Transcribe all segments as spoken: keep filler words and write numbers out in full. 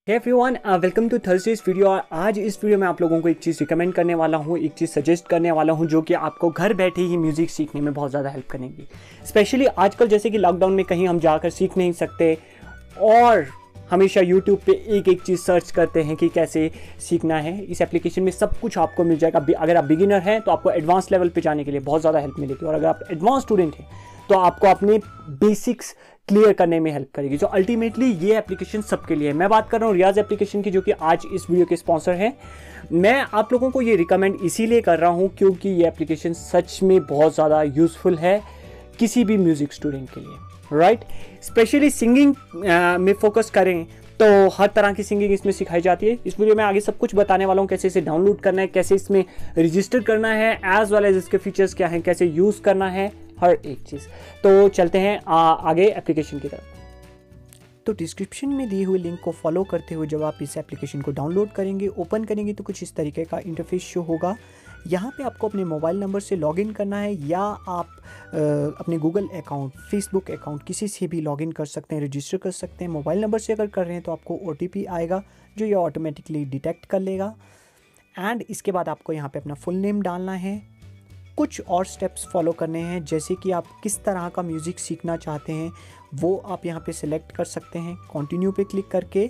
Hey everyone, welcome to Thursday's video. और आज इस वीडियो में आप लोगों को एक चीज़ रिकमेंड करने वाला हूँ, एक चीज़ सजेस्ट करने वाला हूँ जो कि आपको घर बैठे ही म्यूज़िक सीखने में बहुत ज़्यादा हेल्प करेगी। स्पेशली आजकल जैसे कि लॉकडाउन में कहीं हम जाकर सीख नहीं सकते और हमेशा यूट्यूब पे एक एक चीज़ सर्च करते हैं कि कैसे सीखना है। इस एप्लीकेशन में सब कुछ आपको मिल जाएगा। अगर आप बिगिनर हैं तो आपको एडवांस लेवल पे जाने के लिए बहुत ज़्यादा हेल्प मिलेगी, और अगर आप एडवांस स्टूडेंट हैं तो आपको अपने बेसिक्स क्लियर करने में हेल्प करेगी। जो अल्टीमेटली ये एप्लीकेशन सबके लिए है। मैं बात कर रहा हूँ रियाज एप्लीकेशन की, जो कि आज इस वीडियो के स्पॉन्सर हैं। मैं आप लोगों को ये रिकमेंड इसीलिए कर रहा हूँ क्योंकि ये एप्लीकेशन सच में बहुत ज़्यादा यूज़फुल है किसी भी म्यूज़िक स्टूडेंट के लिए, राइट। स्पेशली सिंगिंग में फोकस करें तो हर तरह की सिंगिंग इसमें सिखाई जाती है। इस वीडियो में आगे सब कुछ बताने वाला हूँ, कैसे इसे डाउनलोड करना है, कैसे इसमें रजिस्टर करना है, एज वेल एज इसके फीचर्स क्या हैं, कैसे यूज़ करना है, हर एक चीज़। तो चलते हैं आ, आगे एप्लीकेशन की तरफ। तो डिस्क्रिप्शन में दिए हुए लिंक को फॉलो करते हुए जब आप इस एप्लीकेशन को डाउनलोड करेंगे, ओपन करेंगे तो कुछ इस तरीके का इंटरफेस शो होगा। यहाँ पे आपको अपने मोबाइल नंबर से लॉगिन करना है, या आप आ, अपने गूगल अकाउंट, फेसबुक अकाउंट किसी से भी लॉगिन कर सकते हैं, रजिस्टर कर सकते हैं। मोबाइल नंबर से अगर कर रहे हैं तो आपको ओ टी पी आएगा जो ये ऑटोमेटिकली डिटेक्ट कर लेगा। एंड इसके बाद आपको यहाँ पे अपना फुल नेम डालना है। कुछ और स्टेप्स फॉलो करने हैं, जैसे कि आप किस तरह का म्यूज़िक सीखना चाहते हैं वो आप यहाँ पे सिलेक्ट कर सकते हैं। कंटिन्यू पे क्लिक करके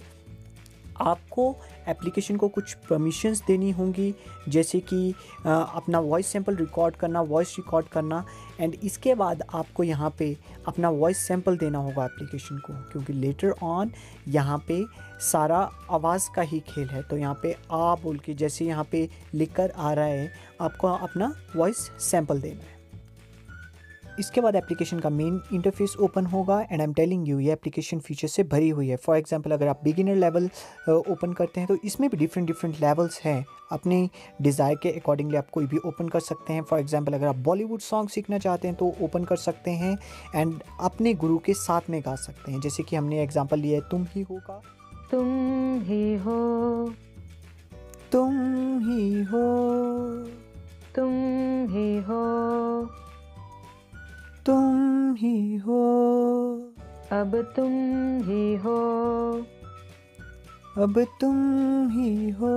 आपको एप्लीकेशन को कुछ परमिशंस देनी होंगी, जैसे कि आ, अपना वॉइस सैंपल रिकॉर्ड करना, वॉइस रिकॉर्ड करना। एंड इसके बाद आपको यहाँ पे अपना वॉइस सैंपल देना होगा एप्लीकेशन को, क्योंकि लेटर ऑन यहाँ पे सारा आवाज़ का ही खेल है। तो यहाँ पे आ बोल के जैसे यहाँ पे लिख कर आ रहा है, आपको अपना वॉइस सैंपल देना है। इसके बाद एप्लीकेशन का मेन इंटरफेस ओपन होगा। And I am telling you, ये एप्लीकेशन फीचर से भरी हुई है। फॉर एग्जांपल अगर आप बिगिनर लेवल ओपन करते हैं तो इसमें भी डिफरेंट डिफरेंट लेवल्स हैं। अपने डिज़ायर के अकॉर्डिंगली आप कोई भी ओपन कर सकते हैं। फॉर एग्जांपल अगर आप बॉलीवुड सॉन्ग सीखना चाहते हैं तो ओपन कर सकते हैं एंड अपने गुरु के साथ में गा सकते हैं। जैसे कि हमने एग्जाम्पल लिया है तुम ही हो का, तुम ही हो, तुम ही हो, तुम ही हो, तुम ही हो, अब तुम ही हो, अब तुम ही हो।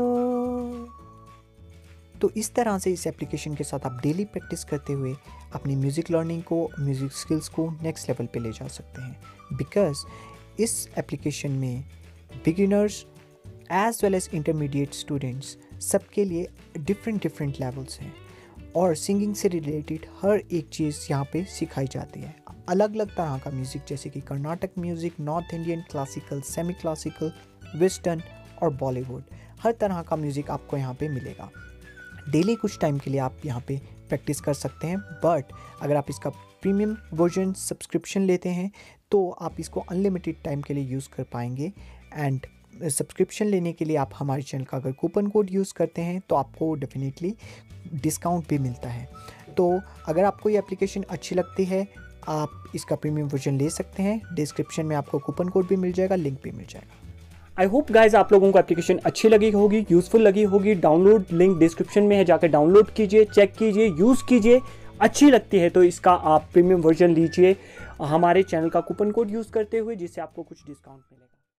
तो इस तरह से इस एप्लीकेशन के साथ आप डेली प्रैक्टिस करते हुए अपनी म्यूज़िक लर्निंग को, म्यूज़िक स्किल्स को नेक्स्ट लेवल पे ले जा सकते हैं। बिकॉज इस एप्लीकेशन में beginners as well as intermediate students सबके लिए डिफरेंट डिफरेंट लेवल्स हैं, और सिंगिंग से रिलेटेड हर एक चीज़ यहाँ पे सिखाई जाती है। अलग अलग तरह का म्यूज़िक, जैसे कि Carnatic music, north Indian, classical, semi classical, western और बॉलीवुड, हर तरह का म्यूज़िक आपको यहाँ पे मिलेगा। डेली कुछ टाइम के लिए आप यहाँ पे प्रैक्टिस कर सकते हैं। बट अगर आप इसका प्रीमियम वर्जन सब्सक्रिप्शन लेते हैं तो आप इसको अनलिमिटेड टाइम के लिए यूज़ कर पाएंगे। एंड सब्सक्रिप्शन लेने के लिए आप हमारे चैनल का अगर कूपन कोड यूज़ करते हैं तो आपको डेफिनेटली डिस्काउंट भी मिलता है। तो अगर आपको ये एप्लीकेशन अच्छी लगती है, आप इसका प्रीमियम वर्जन ले सकते हैं। डिस्क्रिप्शन में आपको कूपन कोड भी मिल जाएगा, लिंक भी मिल जाएगा। आई होप गाइज आप लोगों को एप्लीकेशन अच्छी लगी होगी, यूज़फुल लगी होगी। डाउनलोड लिंक डिस्क्रिप्शन में है, जाकर डाउनलोड कीजिए, चेक कीजिए, यूज़ कीजिए। अच्छी लगती है तो इसका आप प्रीमियम वर्जन लीजिए हमारे चैनल का कूपन कोड यूज़ करते हुए, जिससे आपको कुछ डिस्काउंट मिलेगा।